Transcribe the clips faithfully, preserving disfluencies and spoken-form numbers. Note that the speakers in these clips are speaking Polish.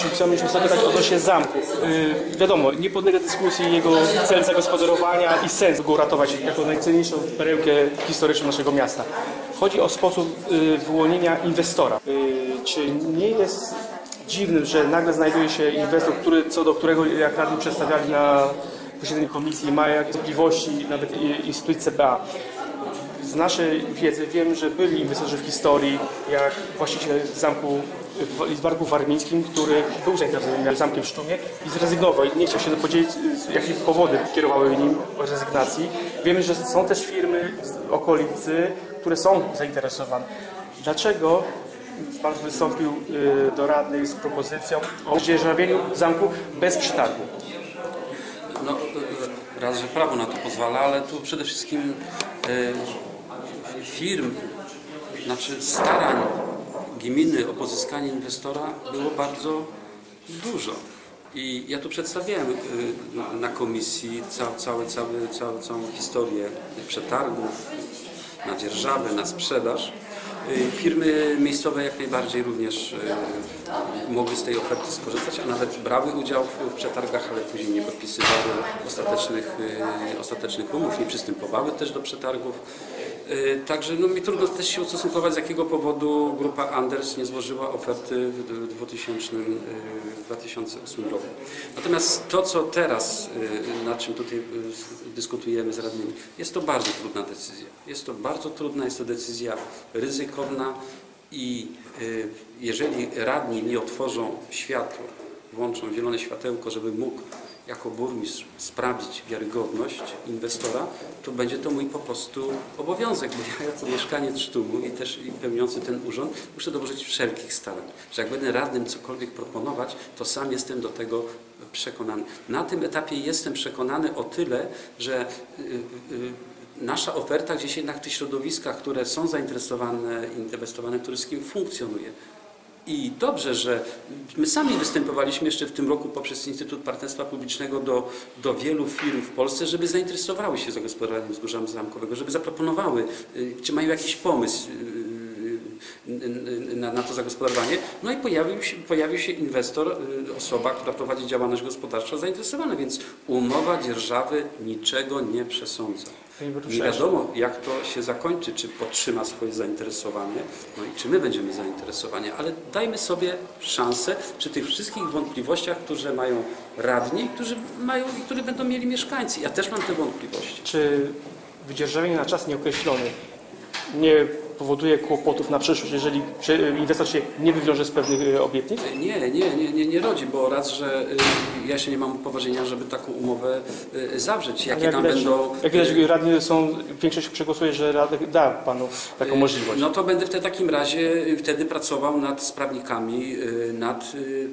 czy chciałbym zapytać odnośnie zamku. Yy, wiadomo, nie podlega dyskusji jego cel zagospodarowania i sens go uratować jako najcenniejszą perełkę historyczną naszego miasta. Chodzi o sposób yy, wyłonienia inwestora. Yy, czy nie jest dziwnym, że nagle znajduje się inwestor, który, co do którego, jak radni przedstawiali na posiedzeniu komisji, ma jakieś wątpliwości, nawet instytucji C B A. Z naszej wiedzy wiem, że byli inwestorzy w historii, jak właściciel zamku w Lidzbarku Warmińskim, który był zainteresowany zamkiem w Sztumie i zrezygnował. I nie chciał się podzielić, jakie powody kierowały nim o rezygnacji. Wiemy, że są też firmy z okolicy, które są zainteresowane. Dlaczego pan wystąpił do radnych z propozycją o dzierżawieniu zamku bez przetargu? No, raz, że prawo na to pozwala, ale tu przede wszystkim e, firm, znaczy starań gminy o pozyskanie inwestora było bardzo dużo. I ja tu przedstawiałem e, na komisji ca, cały, cały, cały, całą historię przetargów na dzierżawę, na sprzedaż. Firmy miejscowe jak najbardziej również mogły z tej oferty skorzystać, a nawet brały udział w przetargach, ale później nie podpisywały ostatecznych, ostatecznych umów, nie przystępowały też do przetargów. Także no, mi trudno też się ustosunkować, z jakiego powodu grupa Anders nie złożyła oferty w dwa tysiące ósmym roku. Natomiast to, co teraz, nad czym tutaj dyskutujemy z radnymi, jest to bardzo trudna decyzja. Jest to bardzo trudna, jest to decyzja ryzykowna i jeżeli radni nie otworzą światło, włączą zielone światełko, żeby mógł jako burmistrz sprawdzić wiarygodność inwestora, to będzie to mój po prostu obowiązek, bo ja jako mieszkaniec Sztumu i też i pełniący ten urząd muszę dołożyć wszelkich starań, że jak będę radnym cokolwiek proponować, to sam jestem do tego przekonany. Na tym etapie jestem przekonany o tyle, że yy, yy, nasza oferta gdzieś jednak w tych środowiskach, które są zainteresowane, inwestowane w turystykę, funkcjonuje. I dobrze, że my sami występowaliśmy jeszcze w tym roku poprzez Instytut Partnerstwa Publicznego do, do wielu firm w Polsce, żeby zainteresowały się zagospodarowaniem wzgórza zamkowego, żeby zaproponowały, czy mają jakiś pomysł na, na to zagospodarowanie. No i pojawił się, pojawił się inwestor, osoba, która prowadzi działalność gospodarczą zainteresowana, więc umowa dzierżawy niczego nie przesądza. Nie wiadomo, jak to się zakończy, czy podtrzyma swoje zainteresowanie, no i czy my będziemy zainteresowani, ale dajmy sobie szansę przy tych wszystkich wątpliwościach, które mają radni, którzy mają i które będą mieli mieszkańcy. Ja też mam te wątpliwości. Czy wydzierżawienie na czas nieokreślony nie powoduje kłopotów na przyszłość, jeżeli inwestor się nie wywiąże z pewnych obietnic? Nie, nie, nie, nie, nie rodzi, bo raz, że ja się nie mam upoważnienia, żeby taką umowę zawrzeć. Jakie jak tam widać, będą... Jak widać, radni są, większość przegłosuje, że radek da panu taką możliwość. No to będę w takim razie wtedy pracował nad sprawnikami, nad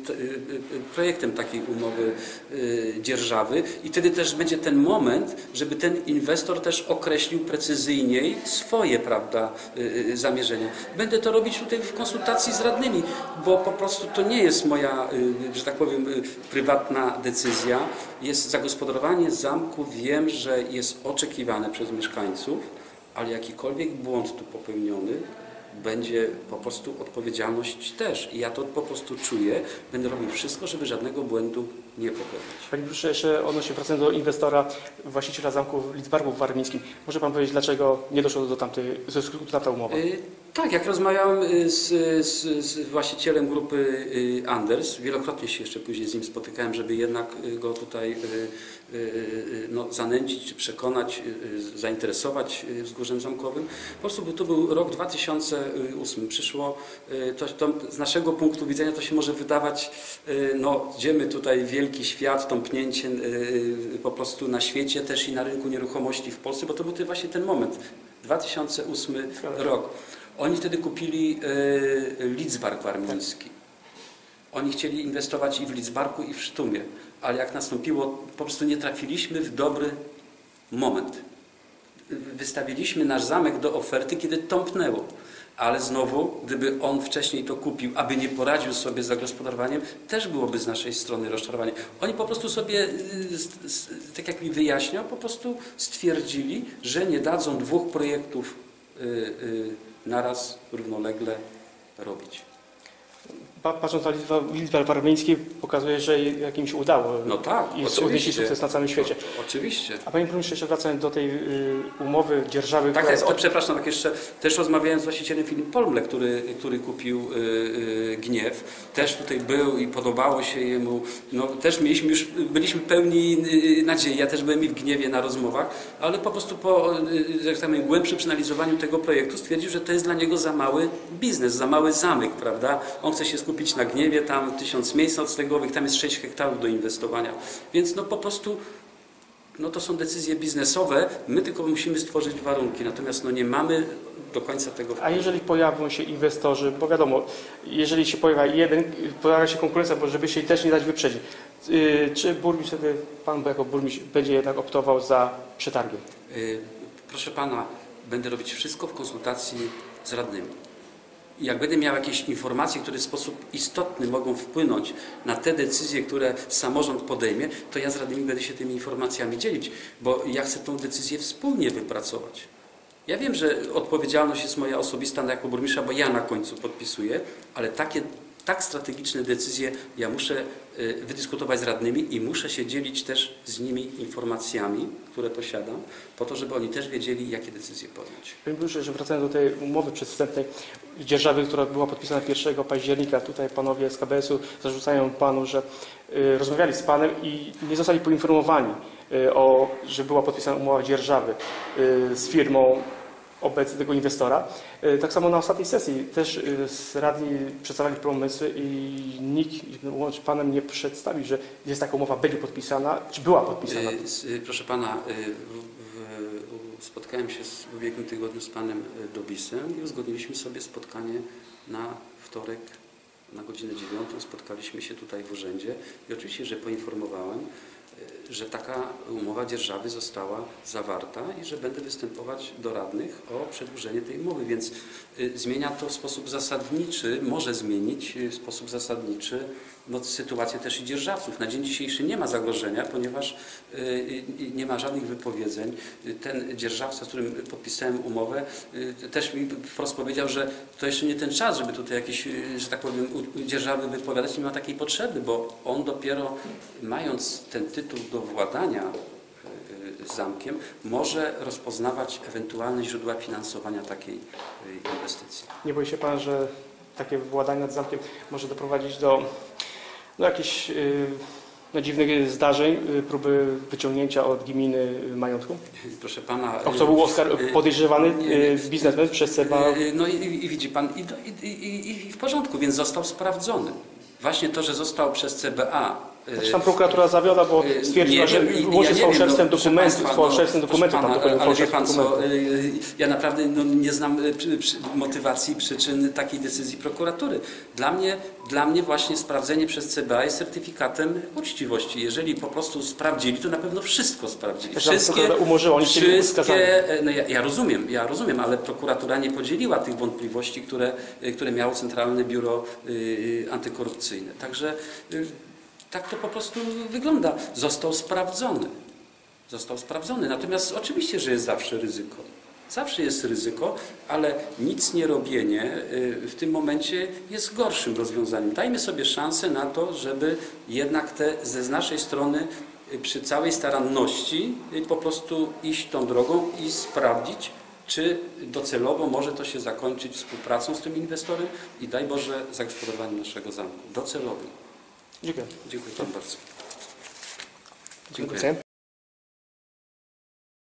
projektem takiej umowy dzierżawy i wtedy też będzie ten moment, żeby ten inwestor też określił precyzyjniej swoje, prawda, zamierzenia. Będę to robić tutaj w konsultacji z radnymi, bo po prostu to nie jest moja, że tak powiem, prywatna decyzja. Jest zagospodarowanie zamku, wiem, że jest oczekiwane przez mieszkańców, ale jakikolwiek błąd tu popełniony, będzie po prostu odpowiedzialność też. I ja to po prostu czuję. Będę robił wszystko, żeby żadnego błędu nie popełnić. Panie Burmistrzu, jeszcze odnośnie wracając do inwestora, właściciela zamku w Lidzbarku Warmińskim. Może pan powiedzieć, dlaczego nie doszło do tamtej, ze skutku tamta umowa? Yy, tak, jak rozmawiałem z, z, z właścicielem grupy yy, Anders, wielokrotnie się jeszcze później z nim spotykałem, żeby jednak go tutaj yy, yy, no, zanęcić, czy przekonać, yy, zainteresować wzgórzem zamkowym. Po prostu to był rok dwa tysiące ósmy. Przyszło, yy, to, to z naszego punktu widzenia to się może wydawać, yy, no idziemy tutaj wielki świat, tąpnięcie yy, po prostu na świecie też i na rynku nieruchomości w Polsce, bo to był właśnie ten moment, dwa tysiące ósmy rok. Oni wtedy kupili e, Lidzbark Warmiński. Oni chcieli inwestować i w Lidzbarku, i w Sztumie, ale jak nastąpiło, po prostu nie trafiliśmy w dobry moment. Wystawiliśmy nasz zamek do oferty, kiedy tąpnęło. Ale znowu, gdyby on wcześniej to kupił, aby nie poradził sobie z zagospodarowaniem, też byłoby z naszej strony rozczarowanie. Oni po prostu sobie, tak jak mi wyjaśniał, po prostu stwierdzili, że nie dadzą dwóch projektów naraz równolegle robić. Pa- Patrząc na liczbę, liczbę warmińskiej, pokazuje, że jak im się udało. No tak, I odnieśli oczywiście. sukces na całym świecie. O, oczywiście. A panie burmistrzu, jeszcze wracając do tej y, umowy dzierżawy, Tak, która jest, jest to, przepraszam, tak jeszcze też rozmawiałem z właścicielem firmy Polmle, który, który kupił y, y, Gniew. Też tutaj był i podobało się jemu. No, też mieliśmy już, byliśmy pełni y, nadziei. Ja też byłem i w Gniewie na rozmowach, ale po prostu po y, jak tak powiem, głębszym przeanalizowaniu tego projektu stwierdził, że to jest dla niego za mały biznes, za mały zamyk, prawda? On chce się skupić na Gniewie, tam tysiąc miejsc noclegowych, tam jest sześć hektarów do inwestowania. Więc no po prostu no to są decyzje biznesowe, my tylko musimy stworzyć warunki, natomiast no nie mamy do końca tego wpływu. A jeżeli pojawią się inwestorzy, bo wiadomo, jeżeli się pojawia jeden, pojawia się konkurencja, bo żeby się też nie dać wyprzedzić, yy, czy burmistrz wtedy, pan jako burmistrz będzie jednak optował za przetargiem? Yy, proszę pana, będę robić wszystko w konsultacji z radnymi. I jak będę miał jakieś informacje, które w sposób istotny mogą wpłynąć na te decyzje, które samorząd podejmie, to ja z radnymi będę się tymi informacjami dzielić, bo ja chcę tą decyzję wspólnie wypracować. Ja wiem, że odpowiedzialność jest moja osobista jako burmistrza, bo ja na końcu podpisuję, ale takie tak strategiczne decyzje ja muszę wydyskutować z radnymi i muszę się dzielić też z nimi informacjami, które posiadam, po to, żeby oni też wiedzieli, jakie decyzje podjąć. Panie burmistrzu, że wracając do tej umowy przedwstępnej dzierżawy, która była podpisana pierwszego października, tutaj panowie z K B S-u zarzucają panu, że y, rozmawiali z panem i nie zostali poinformowani, y, o, że była podpisana umowa dzierżawy y, z firmą obecnie tego inwestora. Tak samo na ostatniej sesji też radni przedstawiali pomysły i nikt, łącznie panem, nie przedstawił, że jest taka umowa, będzie podpisana, czy była podpisana. Proszę pana, spotkałem się w ubiegłym tygodniu z panem Dobisem i uzgodniliśmy sobie spotkanie na wtorek na godzinę dziewiątą. Spotkaliśmy się tutaj w urzędzie i oczywiście, że poinformowałem, że taka umowa dzierżawy została zawarta i że będę występować do radnych o przedłużenie tej umowy, więc zmienia to w sposób zasadniczy, może zmienić w sposób zasadniczy no, sytuację też i dzierżawców. Na dzień dzisiejszy nie ma zagrożenia, ponieważ nie ma żadnych wypowiedzeń. Ten dzierżawca, z którym podpisałem umowę, też mi wprost powiedział, że to jeszcze nie ten czas, żeby tutaj jakieś, że tak powiem, dzierżawy wypowiadać, nie ma takiej potrzeby, bo on dopiero mając ten tytuł do władania zamkiem, może rozpoznawać ewentualne źródła finansowania takiej inwestycji. Nie boi się pan, że takie władanie nad zamkiem może doprowadzić do no, jakichś yy, no, dziwnych zdarzeń, yy, próby wyciągnięcia od gminy majątku? Proszę pana... O co był Oskar podejrzewany yy, biznesmen przez C B A? No i, i, i widzi pan, i, i, i, i w porządku, więc został sprawdzony. Właśnie to, że został przez C B A. Znaczy tam prokuratura zawiodła, bo stwierdziła, że łącznie z fałszerstwem dokumentów, fałszerstwem dokumentów pan dokonał. Ale wie pan co, ja naprawdę no, nie znam motywacji, przyczyn takiej decyzji prokuratury. Dla mnie, dla mnie właśnie sprawdzenie przez C B A jest certyfikatem uczciwości. Jeżeli po prostu sprawdzili, to na pewno wszystko sprawdzili. Wszystkie, umorzyła, oni wszystkie no ja, ja rozumiem, ja rozumiem, ale prokuratura nie podzieliła tych wątpliwości, które, które miało Centralne Biuro Antykorupcyjne. Także tak to po prostu wygląda. Został sprawdzony. Został sprawdzony. Natomiast oczywiście, że jest zawsze ryzyko. Zawsze jest ryzyko, ale nic nie robienie w tym momencie jest gorszym rozwiązaniem. Dajmy sobie szansę na to, żeby jednak te ze naszej strony przy całej staranności po prostu iść tą drogą i sprawdzić, czy docelowo może to się zakończyć współpracą z tym inwestorem i daj Boże zagospodarowaniem naszego zamku. Docelowo. Dziękuję. Dziękuję Panu bardzo. Dziękuję.